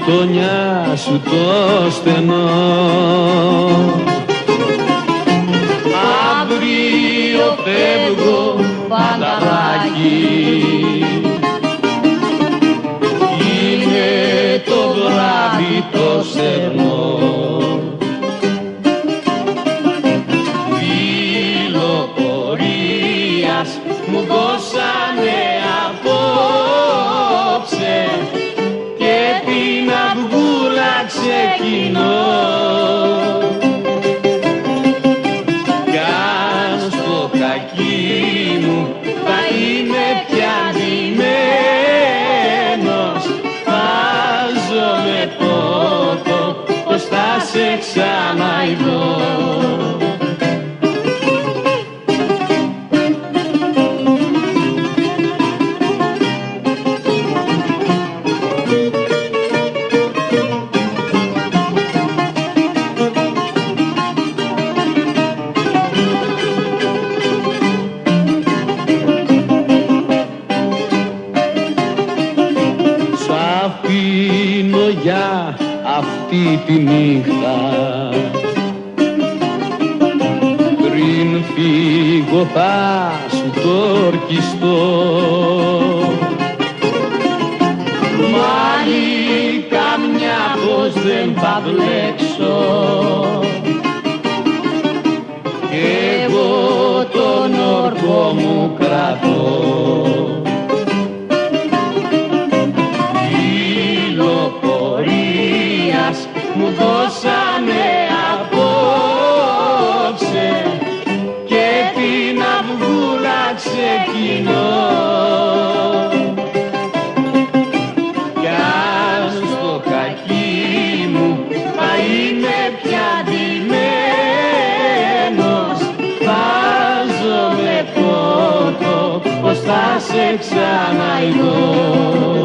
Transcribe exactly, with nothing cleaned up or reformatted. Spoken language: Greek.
γειτονιά σου το στενό. Αύριο φεύγω Φανταράκι, είναι το βράδυ το στερνό. Φιλοπορίας μου δώσανε απόψε και την αυγούλα ξεκινώ. Κι αν στο κακί μου θα είμαι πια ντυμένος, βάζομαι πότο πως θα σε ξαναειδώ. Αφήνω για αυτή τη νύχτα, πριν φύγω θα σου το ορκιστώ. Μάλι καμιά πως δεν θα βλέξω, εγώ τον όρκο μου κρατώ. Μου δώσανε απόψε και την αυγούλα ξεκινώ. Κι αν στο κακί μου θα είμαι πια ντυμένος, βάζομαι πότο πως θα σε ξαναειδώ.